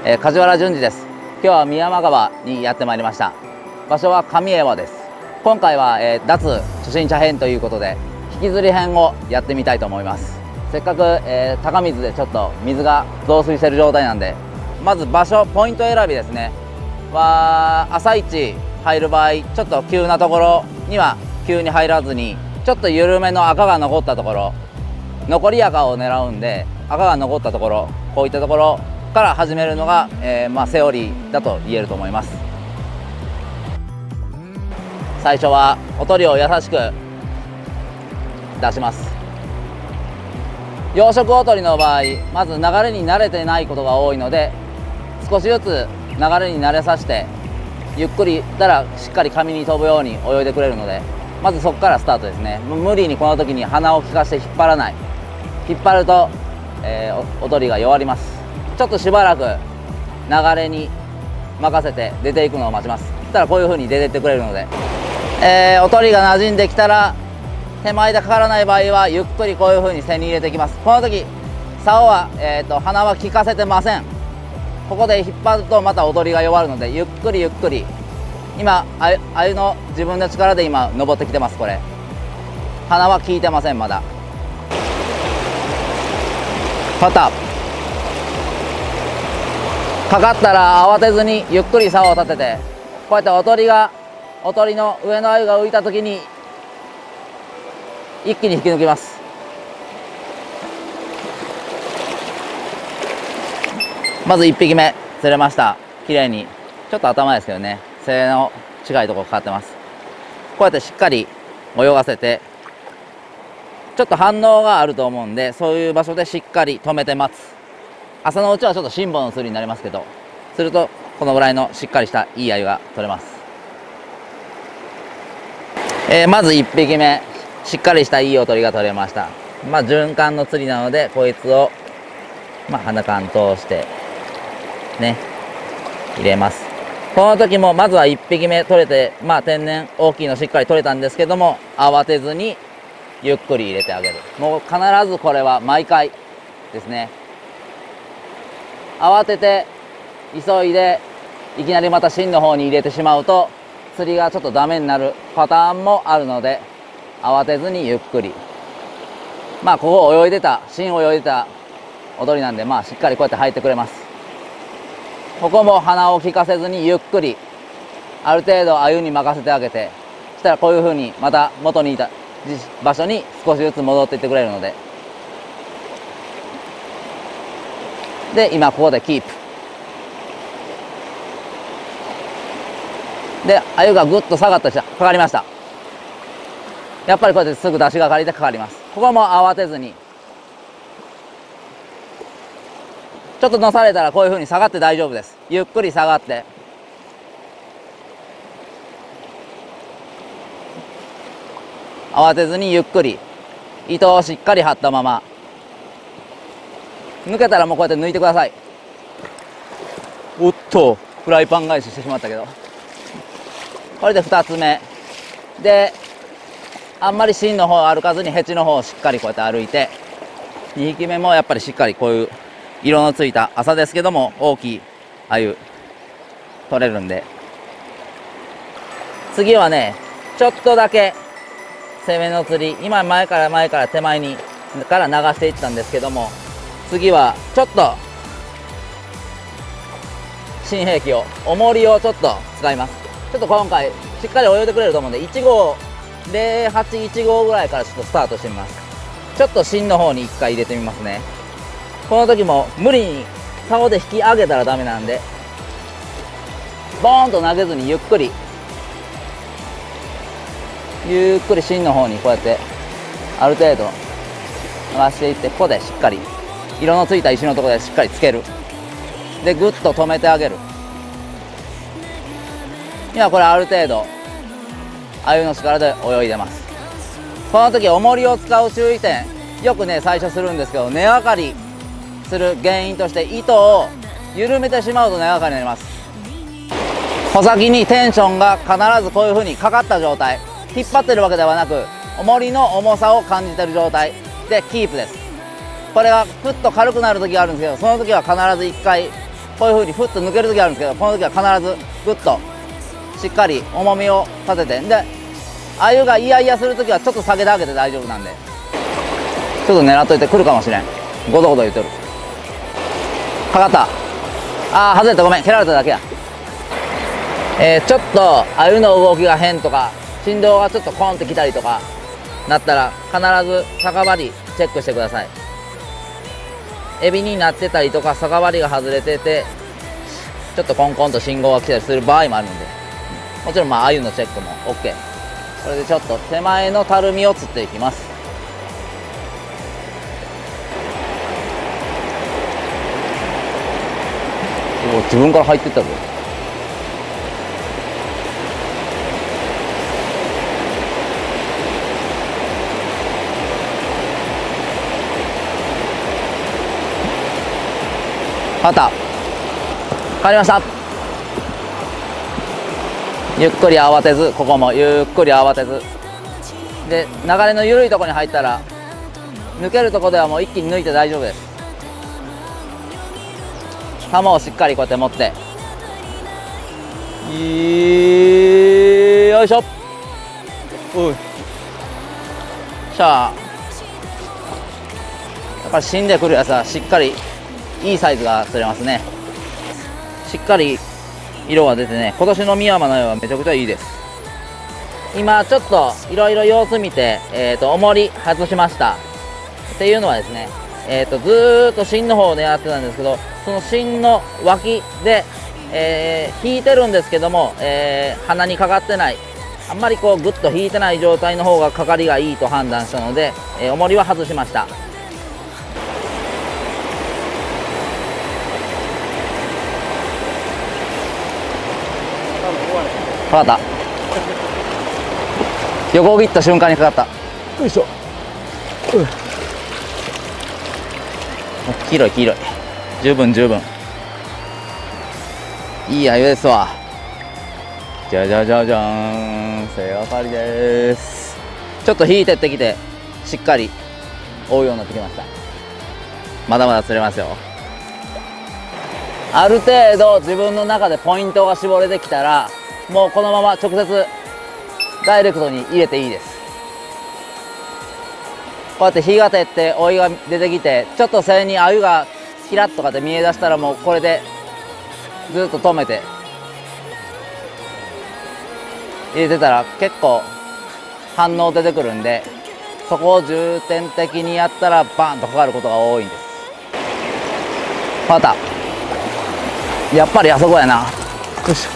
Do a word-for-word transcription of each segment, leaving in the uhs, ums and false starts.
えー、梶原淳二です。今日は宮山川にやってまいりました。場所は上江和です。今回は、えー、脱初心者編ということで引きずり編をやってみたいと思います。せっかく、えー、高水でちょっと水が増水している状態なんで、まず場所ポイント選びですねは朝一入る場合、ちょっと急なところには急に入らずに、ちょっと緩めの赤が残ったところ、残り赤を狙うんで赤が残ったところ、こういったところから始めるのが、えーまあ、セオリーだと言えると思います。最初はおとりを優しく出します。養殖おとりの場合、まず流れに慣れてないことが多いので、少しずつ流れに慣れさせて、ゆっくりいったらしっかり紙に飛ぶように泳いでくれるので、まずそこからスタートですね。無理にこの時に鼻を利かして引っ張らない。引っ張ると、えー、お, おとりが弱ります。ちょっとしばらく流れに任せて出ていくのを待ちます。そしたらこういう風に出てってくれるので、えー、おとりが馴染んできたら、手前でかからない場合はゆっくりこういう風に背に入れていきます。この時竿は、えー、と鼻は効かせてません。ここで引っ張るとまたおとりが弱るので、ゆっくりゆっくり、今あゆ、あゆの自分の力で今登ってきてます。これ鼻は効いてません。まだパタかかったら慌てずにゆっくり竿を立てて、こうやっておとりがおとりの上のあゆが浮いた時に一気に引き抜きます。まずいっぴきめ釣れました。綺麗に、ちょっと頭ですけどね、背の近いところかかってます。こうやってしっかり泳がせて、ちょっと反応があると思うんで、そういう場所でしっかり止めて待つ。朝のうちはちょっと辛抱の釣りになりますけど、するとこのぐらいのしっかりしたいいアユが取れます。えー、まずいっぴきめ、しっかりしたいいおとりが取れました。まあ循環の釣りなので、こいつをまあ鼻缶通してね入れます。この時もまずはいっぴきめ取れて、まあ天然大きいのしっかり取れたんですけども、慌てずにゆっくり入れてあげる。もう必ずこれは毎回ですね。慌てて急いでいきなりまた芯の方に入れてしまうと釣りがちょっとダメになるパターンもあるので、慌てずにゆっくり、まあここ泳いでた芯泳いでたおとりなんで、まあしっかりこうやって入ってくれます。ここも鼻を利かせずにゆっくり、ある程度アユに任せてあげて、そしたらこういう風にまた元にいた場所に少しずつ戻っていってくれるので、で今ここでキープで、アユがぐっと下がったしかかりました。やっぱりこうやってすぐ出しがかりでかかります。ここも慌てずに、ちょっと乗されたらこういうふうに下がって大丈夫です。ゆっくり下がって、慌てずにゆっくり糸をしっかり張ったまま、抜けたらもうこうやって抜いてください。おっとフライパン返ししてしまったけど、これでふたつめで、あんまり芯の方歩かずにヘチの方をしっかりこうやって歩いて、にひきめもやっぱりしっかりこういう色のついた朝ですけども大きいアユ取れるんで、次はねちょっとだけ攻めの釣り、今前から前から手前にから流していったんですけども、次はちょっと新兵器を重りをちょっと使います。ちょっと今回しっかり泳いでくれると思うんで、いち号ゼロはちいち号ぐらいからちょっとスタートしてみます。ちょっと芯の方にいっかい入れてみますね。この時も無理に竿で引き上げたらダメなんで、ボーンと投げずにゆっくりゆっくり芯の方にこうやってある程度回していって、ここでしっかり色のついた石のところでしっかりつける。でぐっと止めてあげる。今これある程度アユの力で泳いでます。この時重りを使う注意点、よくね最初するんですけど、根がかりする原因として糸を緩めてしまうと根がかりになります。穂先にテンションが必ずこういう風にかかった状態、引っ張ってるわけではなく重りの重さを感じてる状態でキープです。これがふっと軽くなる時があるんですけど、その時は必ずいっかいこういう風にふっと抜ける時あるんですけど、この時は必ずグッとしっかり重みを立てて、で鮎がイヤイヤする時はちょっと下げてあげて大丈夫なんで、ちょっと狙っといてくるかもしれん。ゴトゴト言うとる。かかった。あー外れた、ごめん、蹴られただけや。えー、ちょっと鮎の動きが変とか振動がちょっとコンってきたりとかなったら、必ず逆張りチェックしてください。エビになってたりとか逆張りが外れててちょっとコンコンと信号が来たりする場合もあるんで、もちろんまあ鮎のチェックも OK。 これでちょっと手前のたるみを釣っていきます。お、自分から入ってったぞ。また帰りました。ゆっくり慌てず、ここもゆっくり慌てずで、流れの緩いところに入ったら抜けるところではもう一気に抜いて大丈夫です。玉をしっかりこうやって持って、よいしょ。ういしゃあ、やっぱり死んでくるやつはしっかりいいサイズが釣れますね。しっかり色が出てね、今年の深山の鮎はめちゃくちゃいいです。今ちょっといろいろ様子見て、えーと重り外しました。っていうのはですね、えーとずーっと芯の方を狙ってたんですけど、その芯の脇で、えー、引いてるんですけども、えー、鼻にかかってない、あんまりこうグッと引いてない状態の方がかかりがいいと判断したので、えー、重りは外しました。かかった。横切った瞬間にかかった。よいしょ。うん、黄色い黄色い、十分十分いい鮎ですわ。じゃじゃじゃじゃーん、背当たりです。ちょっと引いてってきてしっかり追うようになってきました。まだまだ釣れますよ。ある程度自分の中でポイントが絞れてきたら、もうこのまま直接ダイレクトに入れていいです。こうやって火が照って追いが出てきて、ちょっと背に鮎がキラッとかって見え出したら、もうこれでずっと止めて入れてたら結構反応出てくるんで、そこを重点的にやったらバーンとかかることが多いんです。またやっぱりあそこやな。よいし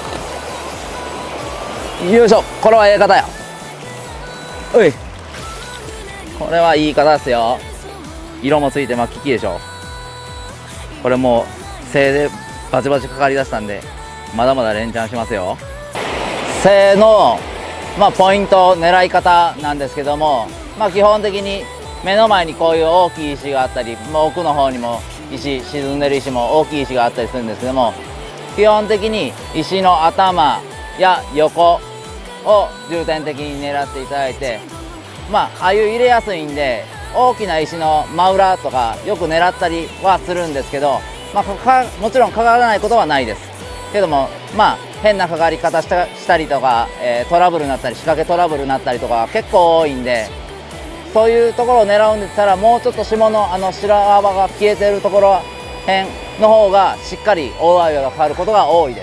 ょよいしょ、これはええ方や。おい、これはいい方ですよ。色もついてまあ利きでしょ。これもう背でバチバチかかりだしたんで、まだまだ連チャンしますよ。背のまあポイント狙い方なんですけども、まあ基本的に目の前にこういう大きい石があったり、もう奥の方にも石、沈んでる石も大きい石があったりするんですけども、基本的に石の頭や横を重点的に狙っていただいて、まあ鮎入れやすいんで大きな石の真裏とかよく狙ったりはするんですけど、まあ、かもちろんかからないことはないですけども、まあ変なかかり方したしたりとか、えー、トラブルになったり仕掛けトラブルになったりとか結構多いんで、そういうところを狙うんでしたら、もうちょっと下のあの白幅が消えてるところ辺の方がしっかり大鮎がかかることが多いです。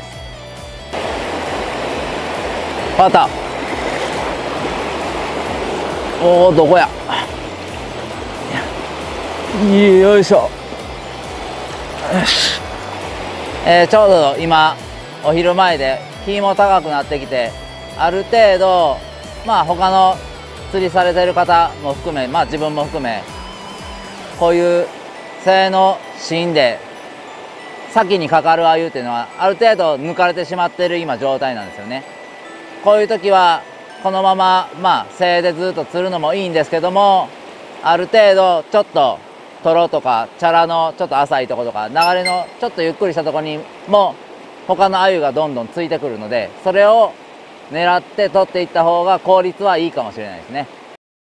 またおお、どこや。よいしょ。よし、えー、ちょうど今お昼前で日も高くなってきて、ある程度まあ他の釣りされてる方も含め、まあ自分も含め、こういう背の芯で先にかかる鮎っていうのはある程度抜かれてしまってる今状態なんですよね。こういう時はこのまままあ背でずっと釣るのもいいんですけども、ある程度ちょっとトロとかチャラのちょっと浅いところとか流れのちょっとゆっくりしたところにも他の鮎がどんどんついてくるので、それを狙って取っていった方が効率はいいかもしれないですね。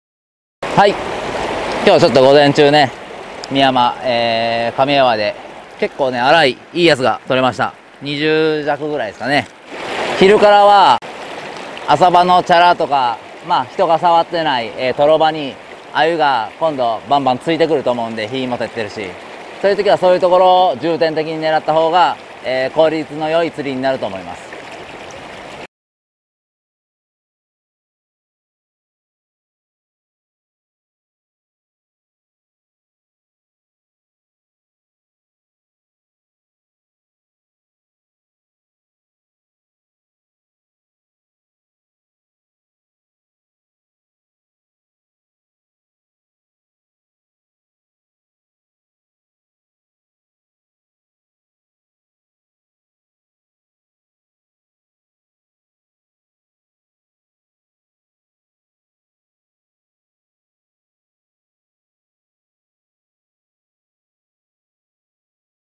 はい、今日ちょっと午前中ね、深山、えー、亀山で結構ね、粗い、いいやつが取れました。にじゅう弱ぐらいですかね。昼からは、浅場のチャラとか、まあ人が触ってない、えー、トロ場に、鮎が今度バンバンついてくると思うんで、火も照ってるし、そういう時はそういうところを重点的に狙った方が、えー、効率の良い釣りになると思います。